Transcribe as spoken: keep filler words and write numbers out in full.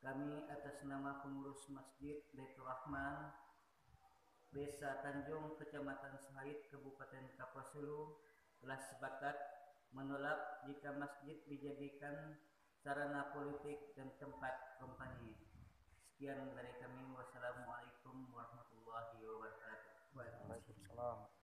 Kami atas nama pengurus Masjid Baitur Rahman Desa Tanjung, Kecamatan Sahid, Kabupaten Kapuas Hulu telah sepakat menolak jika masjid dijadikan sarana politik dan tempat kampanye. Sekian dari kami. Wassalamualaikum warahmatullahi wabarakatuh. Waalaikumsalam.